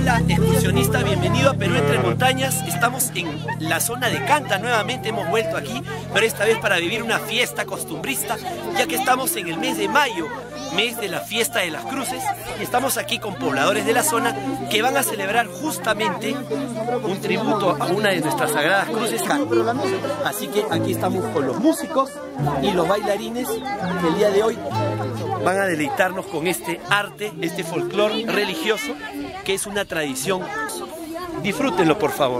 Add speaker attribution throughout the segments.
Speaker 1: Hola excursionista, bienvenido a Perú entre montañas. Estamos en la zona de Canta nuevamente, hemos vuelto aquí, pero esta vez para vivir una fiesta costumbrista, ya que estamos en el mes de mayo, mes de la fiesta de las cruces, y estamos aquí con pobladores de la zona que van a celebrar justamente un tributo a una de nuestras sagradas cruces. Así que aquí estamos con los músicos y los bailarines que el día de hoy van a deleitarnos con este arte, este folclore religioso, que es una tradición. Disfrútenlo, por favor.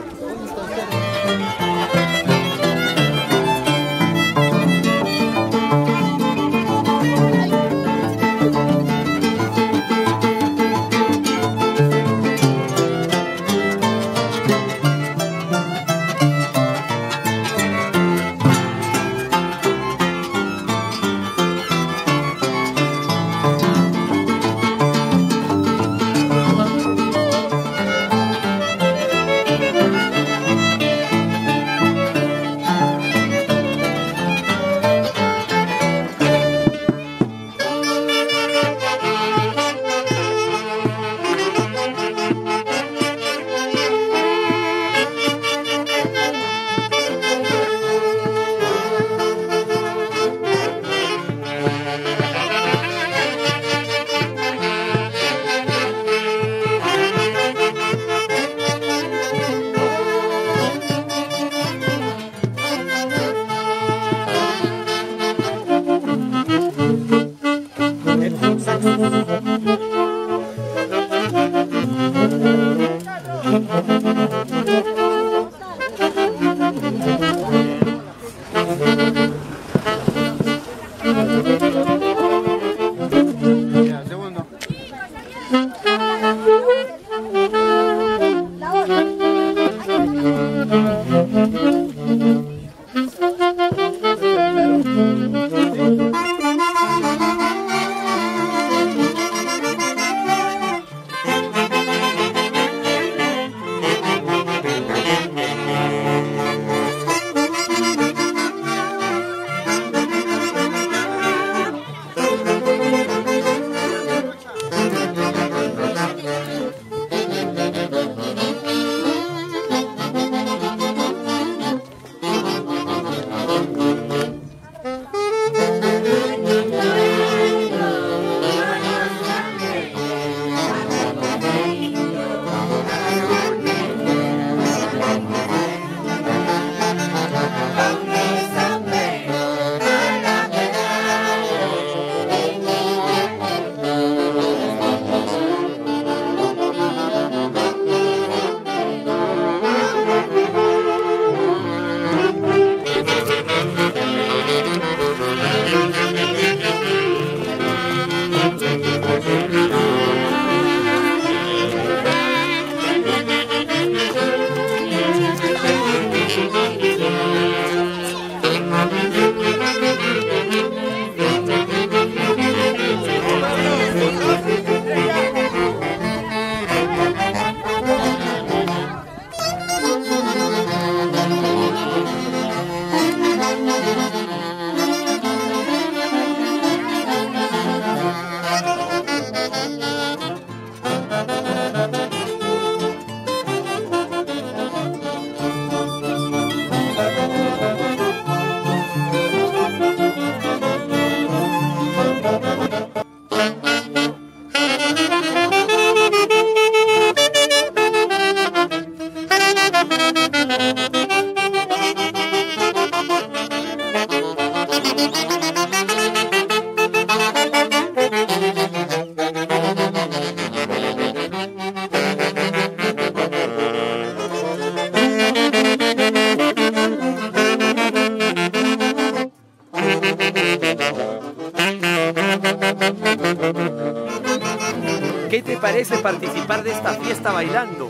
Speaker 1: ¿Qué te parece participar de esta fiesta bailando?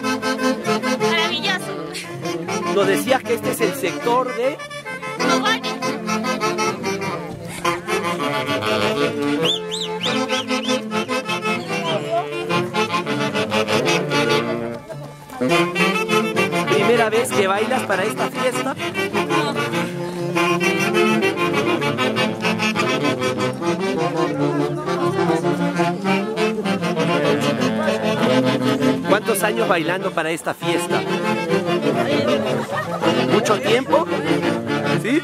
Speaker 2: Maravilloso.
Speaker 1: Nos decías que este es el sector de...
Speaker 2: Mogollón.
Speaker 1: ¿Primera vez que bailas para esta fiesta? años bailando para esta fiesta? ¿Mucho tiempo? ¿Sí?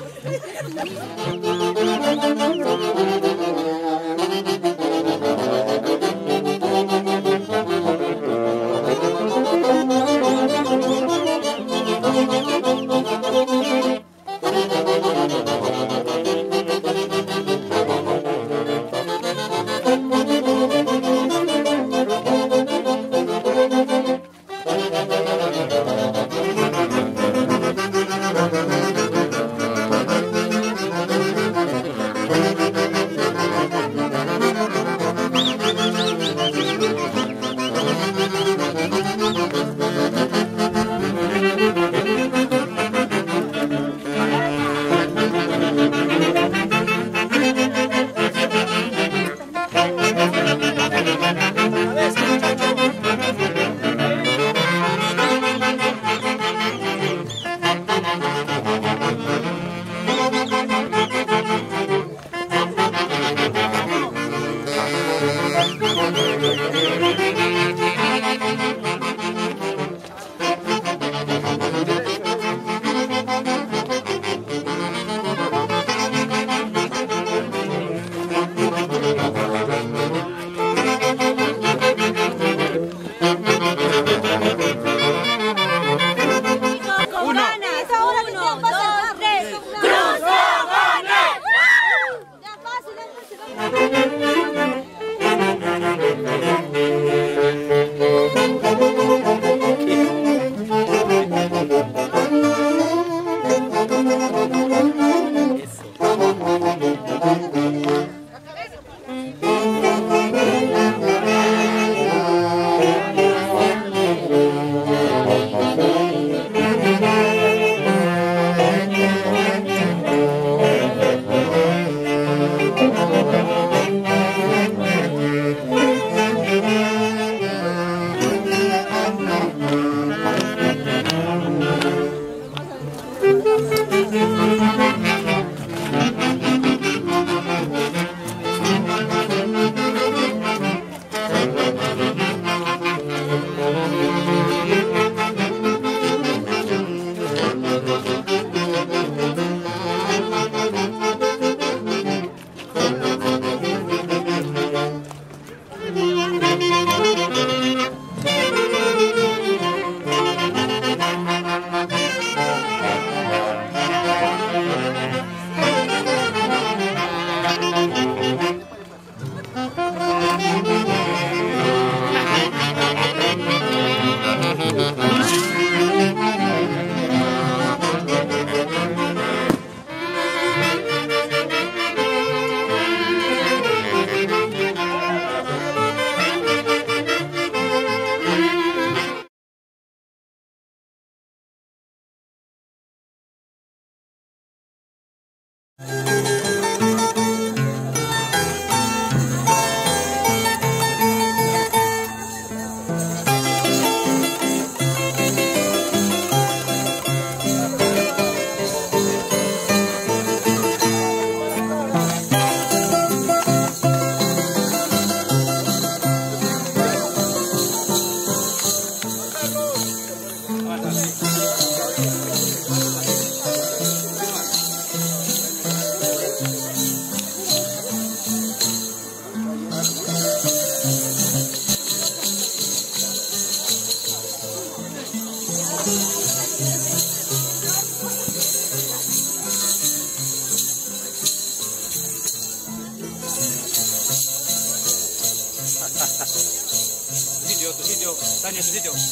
Speaker 2: tu sitio, Tania, tu sitio.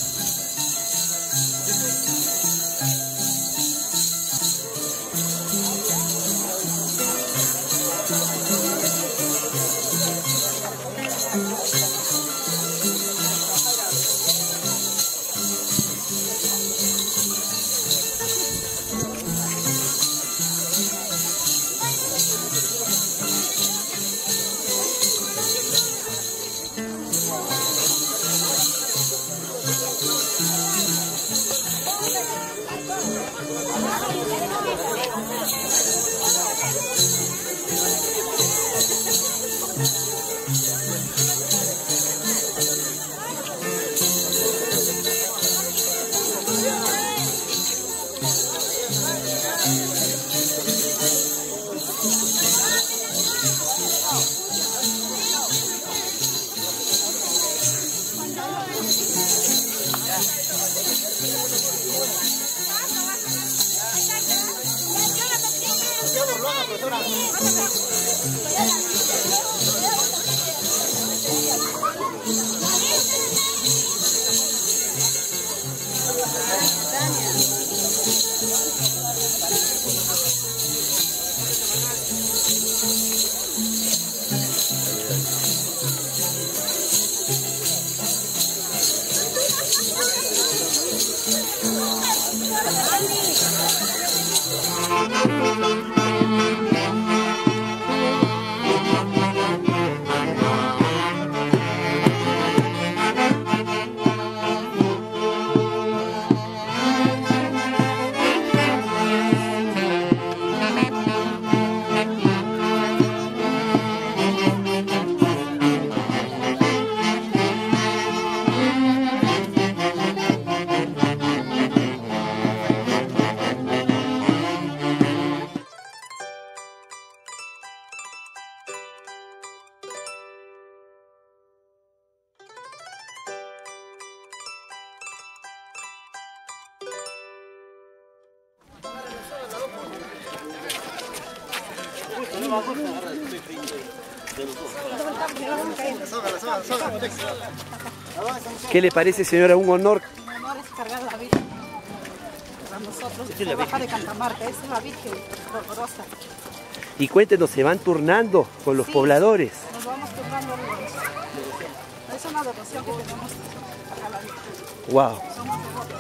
Speaker 1: ¿Qué le parece, señora? Un honor.
Speaker 3: Un honor es cargar la Virgen para nosotros.
Speaker 1: Es la
Speaker 3: Baja de Catamarca, es la Virgen dolorosa.
Speaker 1: Y cuéntenos, ¿se van turnando con los pobladores?
Speaker 3: Nos vamos turnando. Es una devoción que tenemos para la Virgen.
Speaker 1: Wow.
Speaker 3: Somos devotos.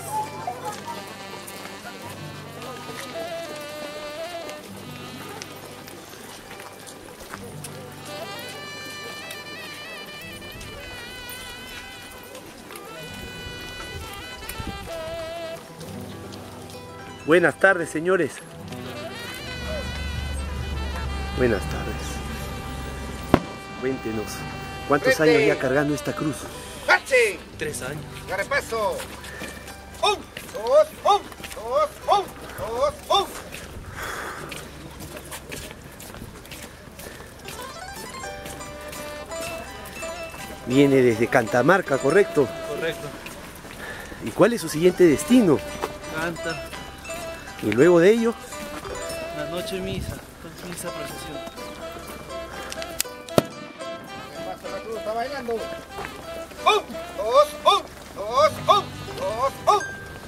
Speaker 1: Buenas tardes, señores. Buenas tardes. Cuéntenos, ¿cuántos años ya cargando esta cruz?
Speaker 4: ¡Pache!
Speaker 1: 3 años.
Speaker 4: ¡Agarre paso! ¡Um! ¡Dos! ¡Um! ¡Dos! ¡Um! ¡Dos! ¡Um!
Speaker 1: Viene desde Catamarca, ¿correcto?
Speaker 2: Correcto.
Speaker 1: ¿Y cuál es su siguiente destino?
Speaker 2: Canta.
Speaker 1: Y luego de ello,
Speaker 2: La noche misa. Misa procesión.
Speaker 4: Paso, la cruz está bailando. ¡Um! ¡Dos! ¡Um! ¡Dos! ¡Um! ¡Dos! ¡Um!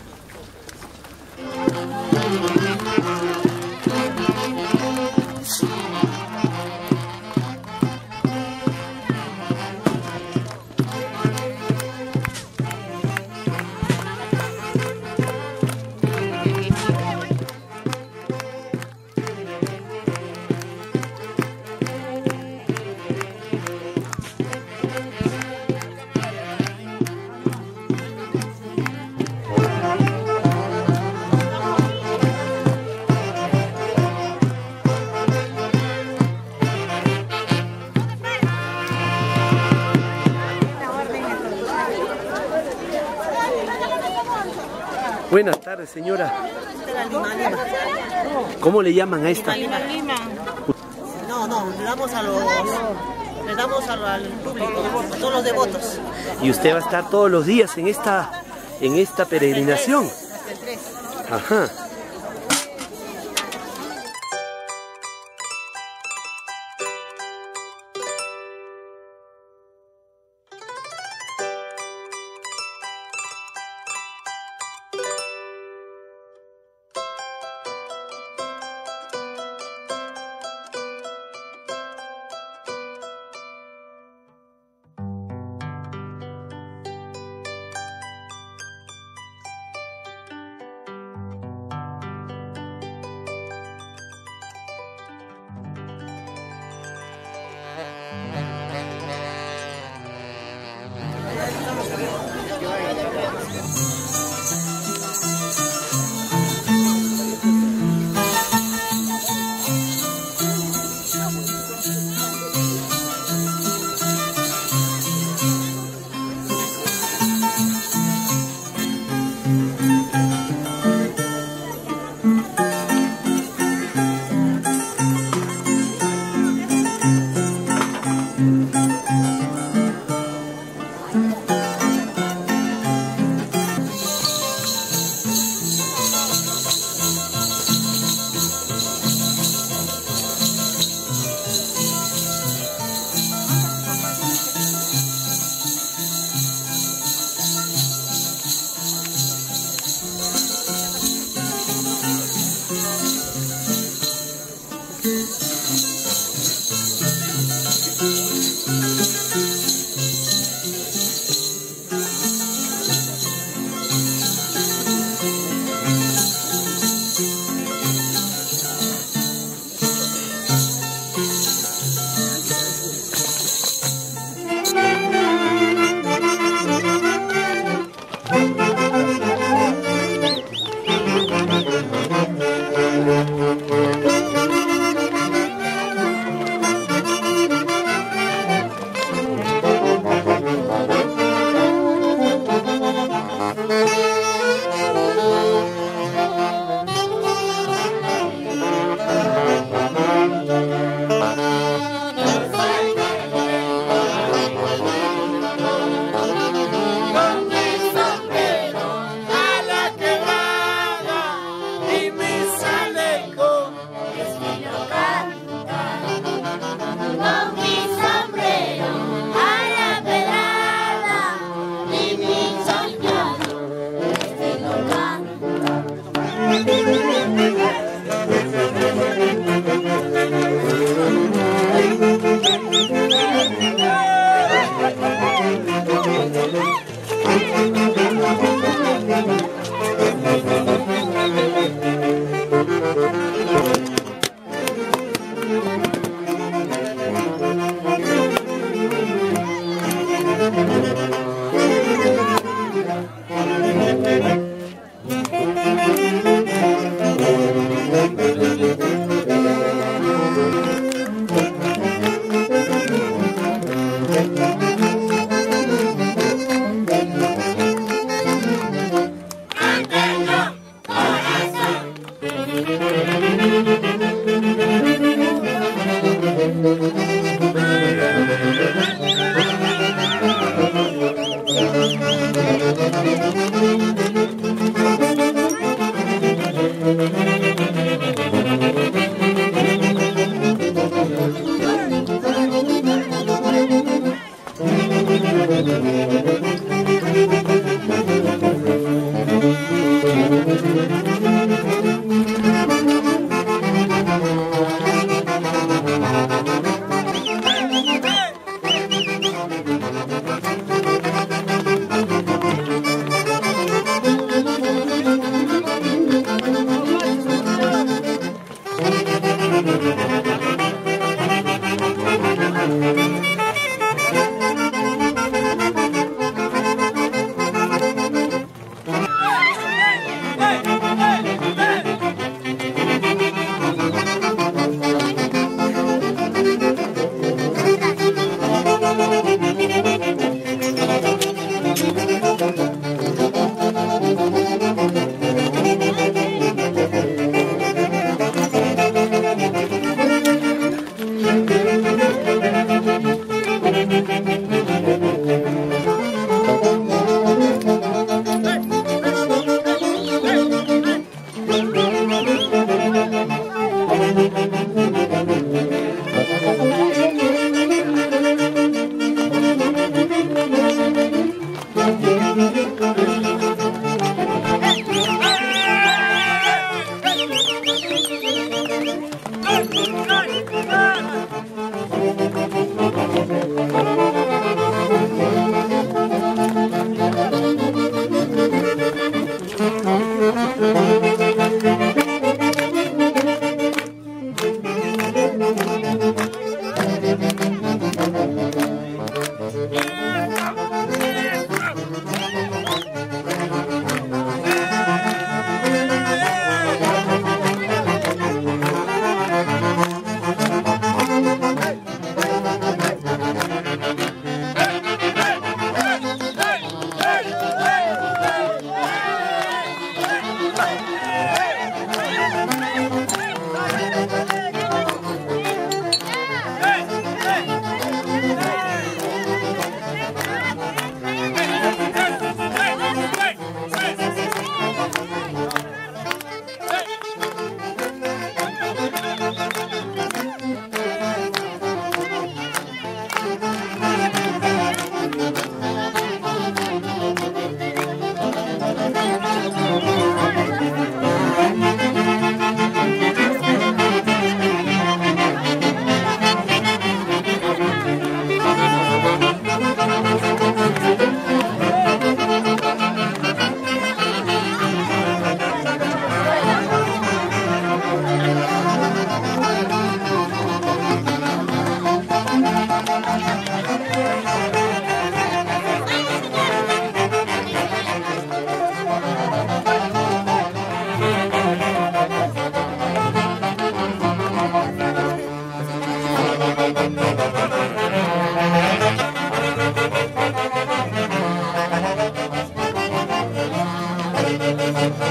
Speaker 1: buenas tardes, señora. ¿Cómo le llaman a esta?
Speaker 5: Lima. No, le damos al público, a todos los devotos.
Speaker 1: Y usted va a estar todos los días en esta peregrinación.
Speaker 5: Hasta el 3.
Speaker 1: Ajá. Gracias.